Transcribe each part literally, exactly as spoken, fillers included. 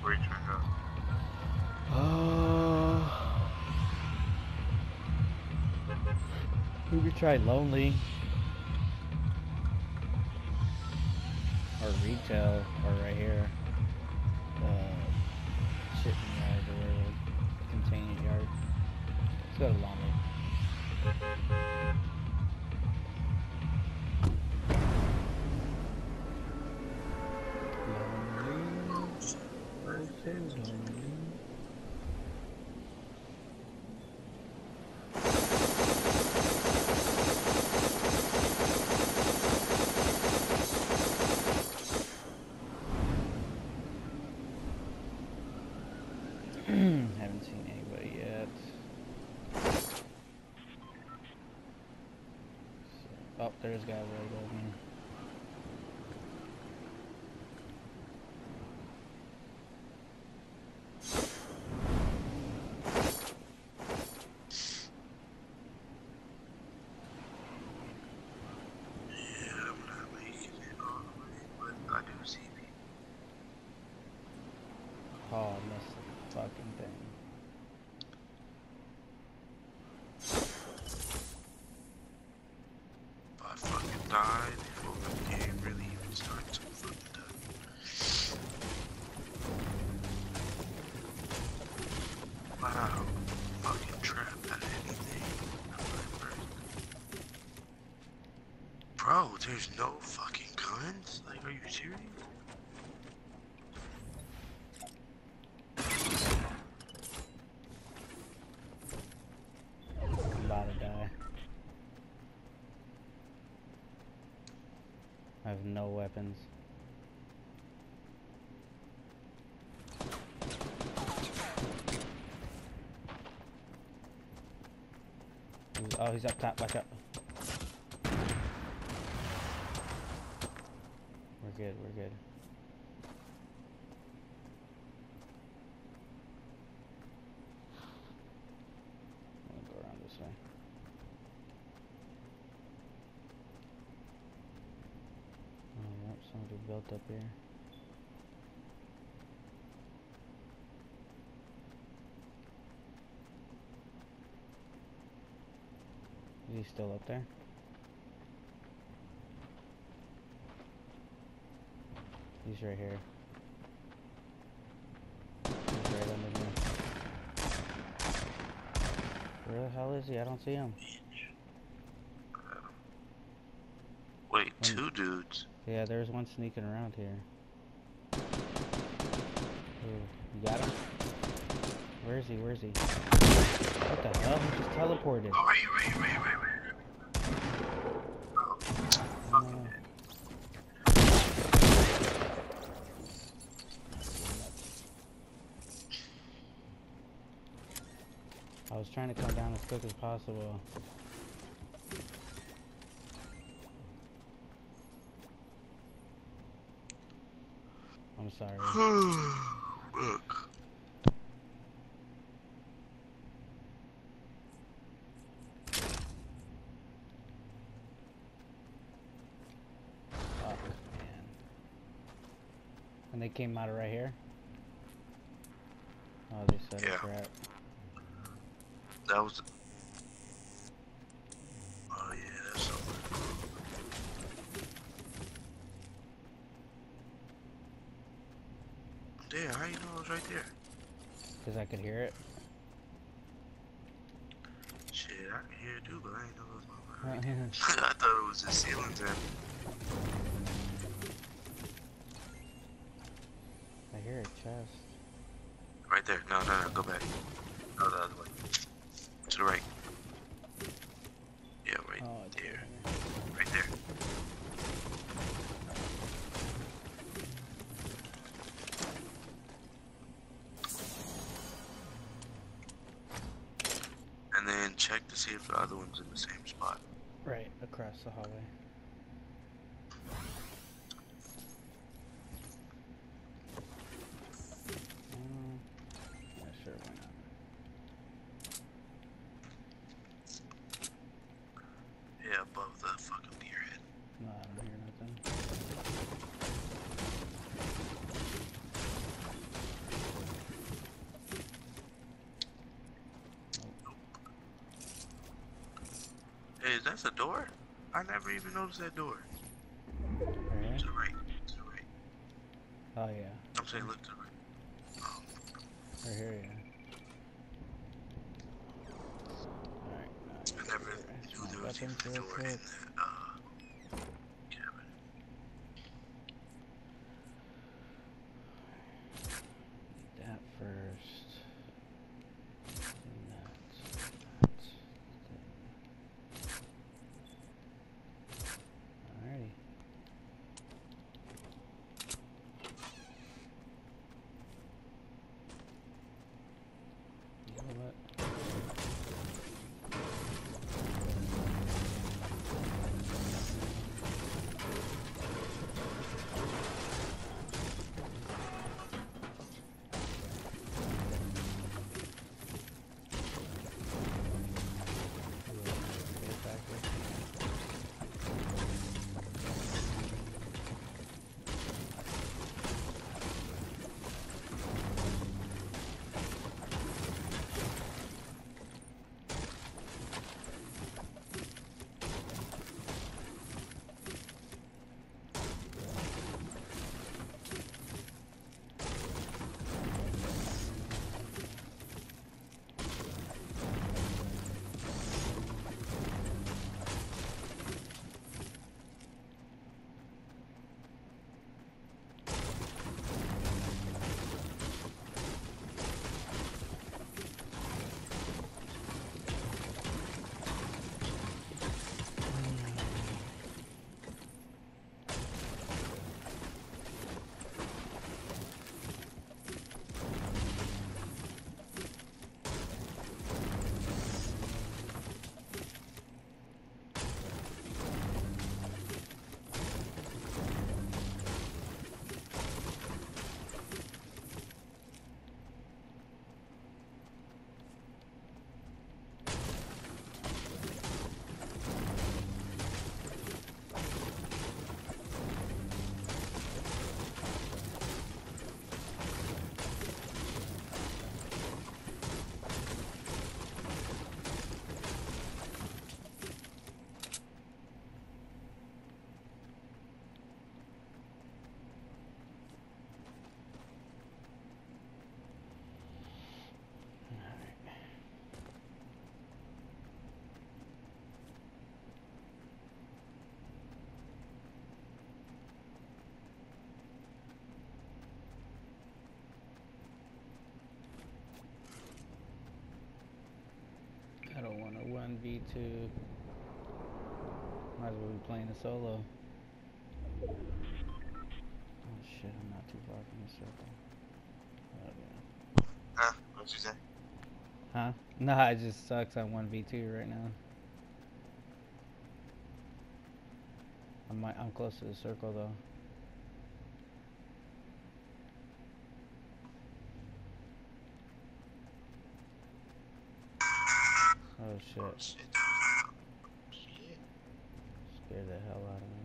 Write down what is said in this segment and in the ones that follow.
where you trying to go? Uh, we could try Lonely. Or retail, or right here. Uh, shipping yard or whatever. Containment yard. Let's go to Lonely. Lonely. Oh, so lonely. Haven't seen anybody yet. So, oh, there's a guy right above me. Yeah, I'm not making it all the way, but I do see people. Oh, I missed the fucking thing. If I fucking die before the game really even starts, I'm fucking done. Wow, fucking trapped at anything. Bro, there's no fucking guns? Like, are you serious? I'm about to die. I have no weapons. He's, oh, he's up top, back up. We're good, we're good. I'm gonna go around this way. Oh, yep, somebody built up here. Is he still up there? He's right here. He's right under me. Where the hell is he? I don't see him. Wait, two dudes? Yeah, there's one sneaking around here. Ooh, you got him? Where is he? Where is he? What the hell? He just teleported. Oh, right here, right here, right here, right here. Oh, fucking No. I was trying to come down as quick as possible. I'm sorry. Look. Fuck, man. And they came out of right here? Oh, they set Yeah. a trap. That was. Oh, yeah, that's something. Damn, how you know I was right there? Because I could hear it. Shit, I can hear it too, but I ain't know it was my mind. I thought it was the ceiling fan. I hear a chest. Right there. No, no, no, go back. No, the other way. To the right. Yeah, right Oh, it's there. over Right there. And then check to see if the other one's in the same spot. there. Right, across the hallway. Mm, yeah, sure, why not? Yeah, above the fucking deer head. No, I don't hear nothing. Hey, is that a door? I never even noticed that door. Right here? To the right. To the right. Oh yeah. I'm saying look to the right. Oh. Right here, yeah. Alright, now I I gotta never get knew my there was even weapons a real door quick. in that uh cabin. That first. And that. That. Alrighty. You know what? I don't want a one v two. Might as well be playing a solo. Oh shit, I'm not too far from the circle. Oh yeah. Huh? What'd you say? Huh? Nah, it just sucks on one v two right now. I'm, I'm close to the circle though. Oh shit. Oh shit. Shit. Scared the hell out of me.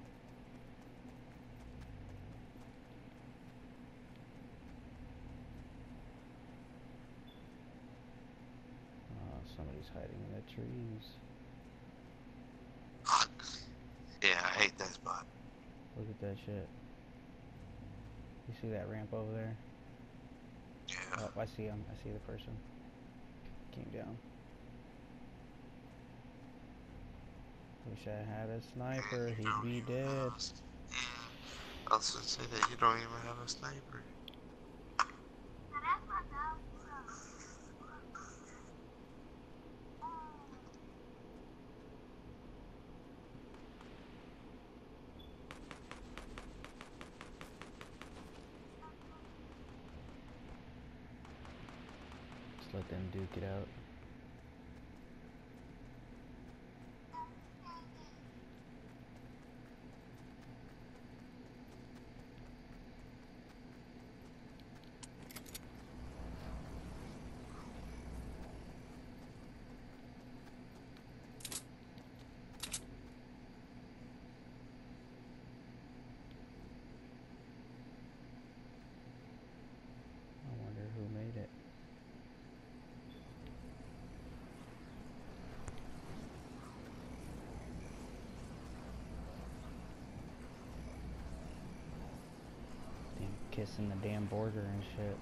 Oh, somebody's hiding in the trees. Yeah, I hate that spot. Look at that shit. You see that ramp over there? Yeah. Oh, I see him. I see the person. Came down. Wish I had a sniper. You He'd don't be even dead. have a, yeah. I was gonna say that you don't even have a sniper. Just let them duke it out. I wonder who made it. kissing the damn border and shit.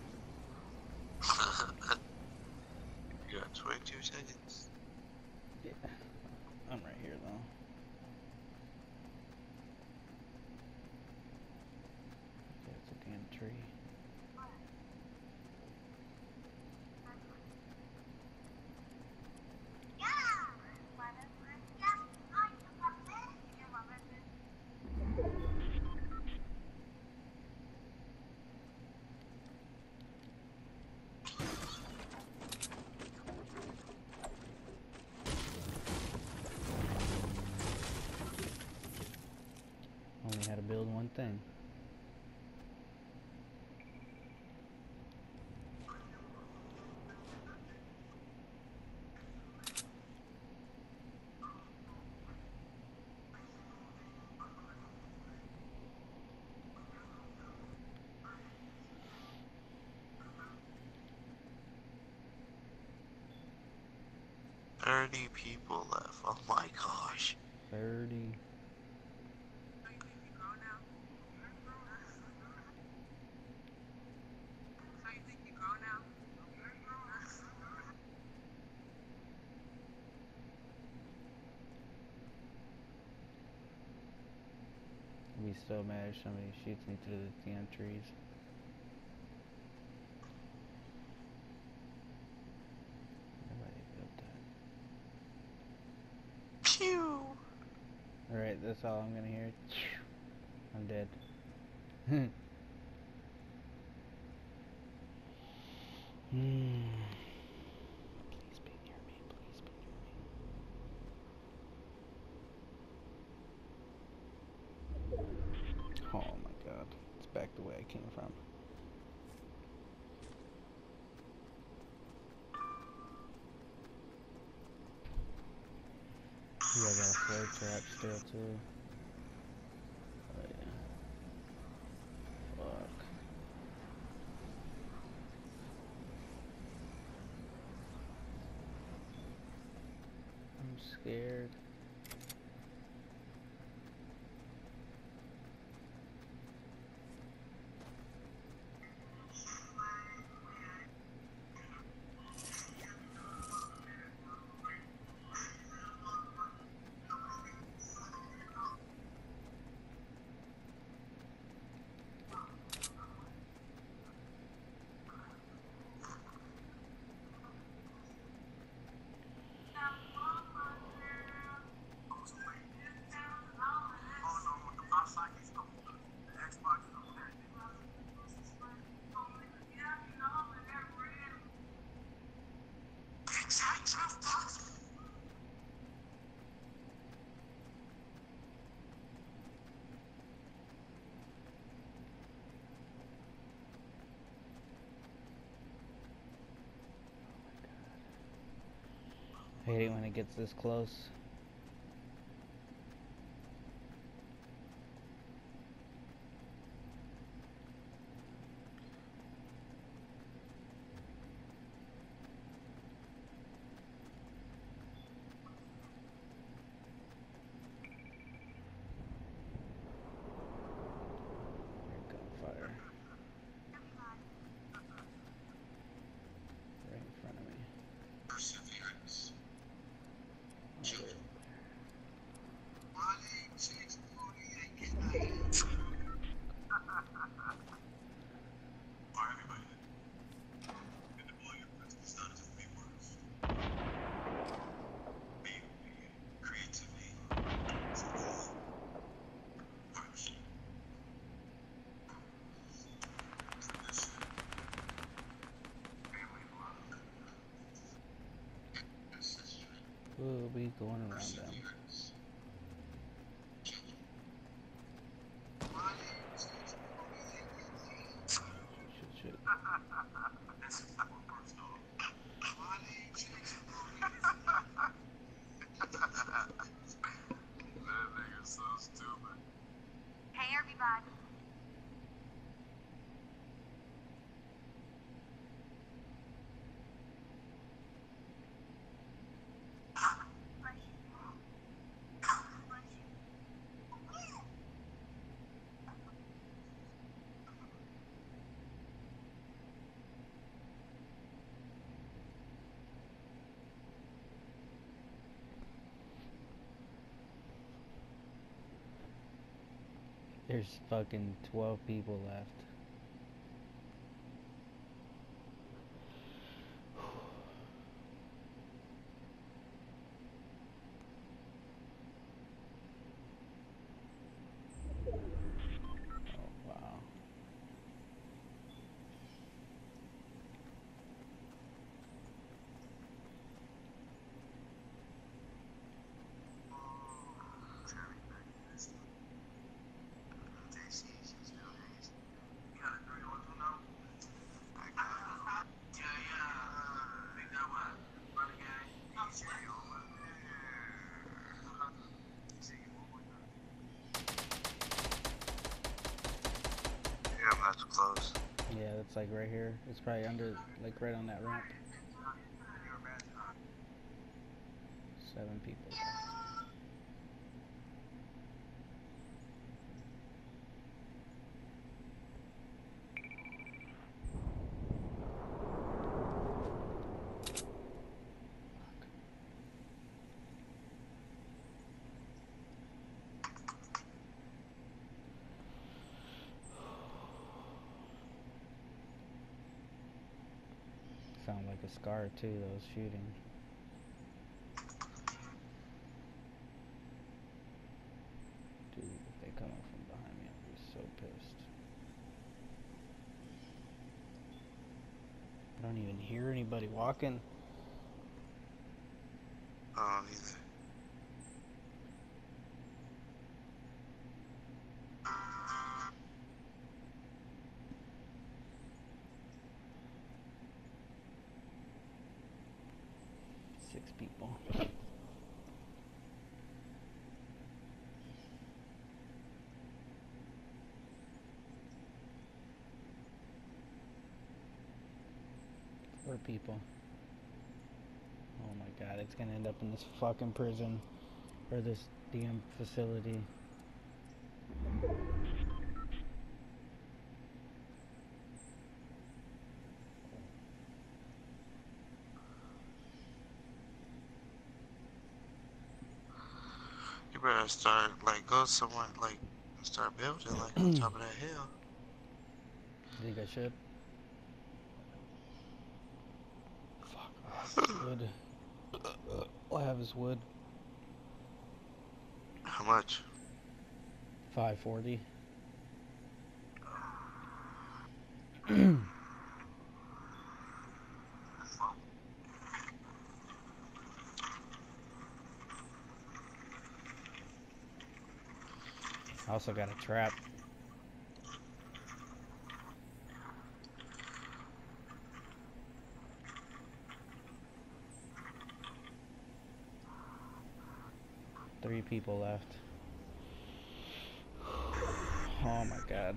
You got twenty-two seconds. Yeah. I'm right here though. That's a damn tree. Only had to build one thing. Thirty people left. Oh my gosh. thirty. Be so mad if somebody shoots me through the damn trees. Nobody built that. Pew! Alright, that's all I'm gonna hear. I'm dead. Hmm. Please be near me. Please be near me. Oh my god. It's back the way I came from. Yeah, I got a flare trap still too. Oh yeah. Fuck. I'm scared. I hate it when it gets this close. Gunfire. Right in front of me. Perseverance. Oh, there. We'll be going around them. Shit, shit. That nigga's so stupid. Hey everybody. There's fucking twelve people left. Oh, wow. Yeah, I'm not too close. Yeah, that's like right here. It's probably under, like right on that ramp. Seven people left. Sound like a scar too, those shooting. Dude, if they come up from behind me, I'll be so pissed. I don't even hear anybody walking. Oh, either. Six people. Four people. Oh my god, it's gonna end up in this fucking prison. Or this damn facility. You better start, like, go somewhere, like, start building, like, on top of that hill. You think I should? Fuck, I have this wood. All I have is wood. How much? five forty. I also got a trap. Three people left. Oh my god.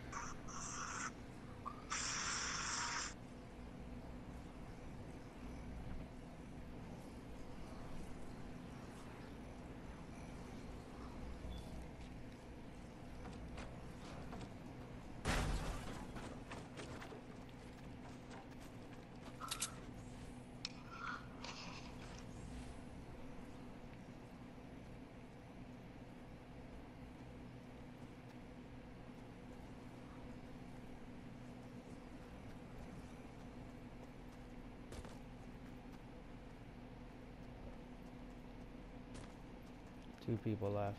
Two people left.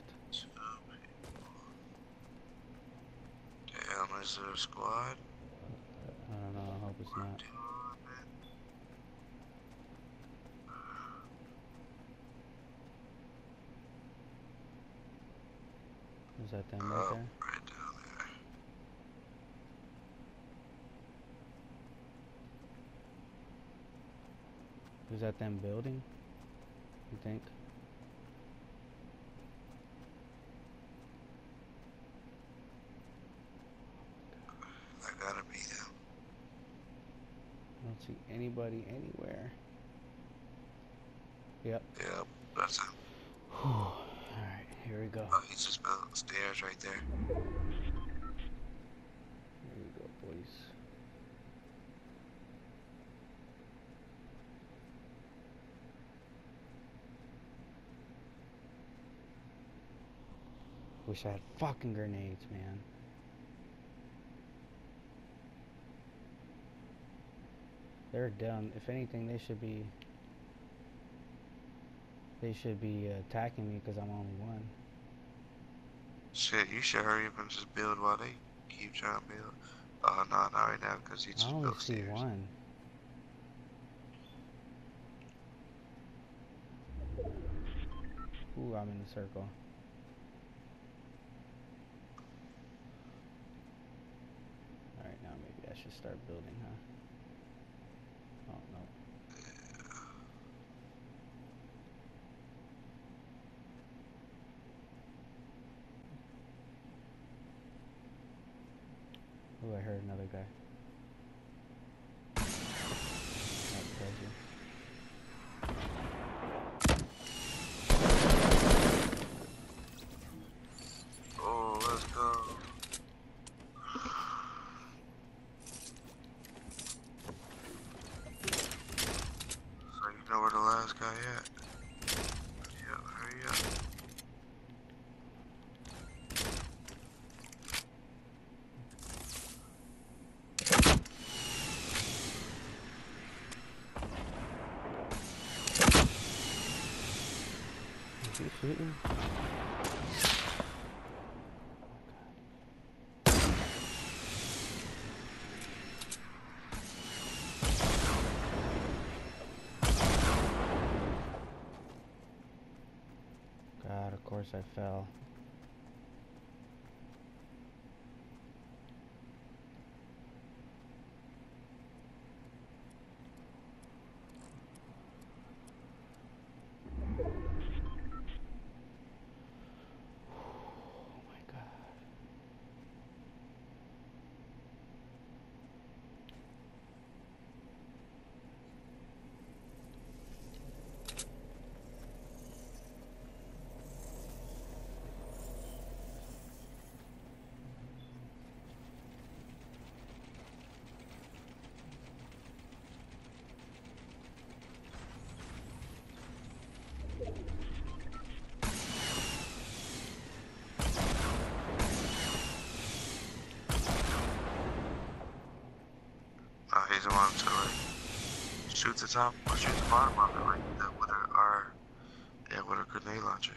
Damn, is there a squad? I don't know, I hope it's not. Is that them right Oh, there? right down there. Is that them building? You think? I gotta be them. I don't see anybody anywhere. Yep. Yep, that's him. Alright, here we go. Oh, he just built stairs right there. Here we go, boys. wish I had fucking grenades, man. They're done. If anything, they should be... They should be uh, attacking me because I'm on one. Shit, you should hurry up and just build while they keep trying to build. Oh, no, not right now, because he I just only built see stairs. one. Ooh, I'm in the circle. Alright, now maybe I should start building, huh? Oh, no. Ooh, I heard another guy. That tells you. Oh, let's go. So you know where the last guy at? Yeah, hurry up. Is he shooting? God, of course I fell. Oh my God. Oh, he's the one to the right. Shoot the top or shoot the bottom of it, like that with a R. Yeah, with a grenade launcher.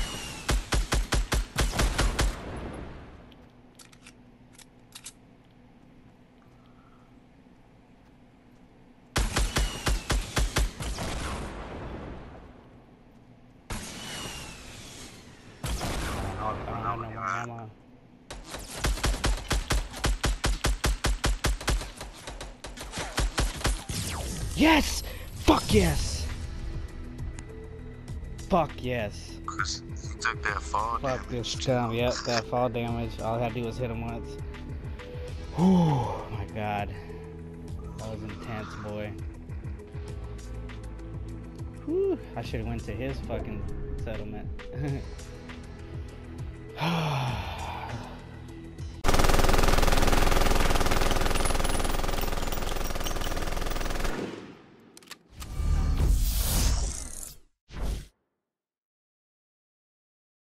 I don't have no more ammo. Yes! Fuck yes! Fuck yes. Cause he took that fall Fuck damage. this scum. Yep, that fall damage. All I had to do was hit him once. Whew, my God. That was intense, boy. Whew, I should have went to his fucking settlement.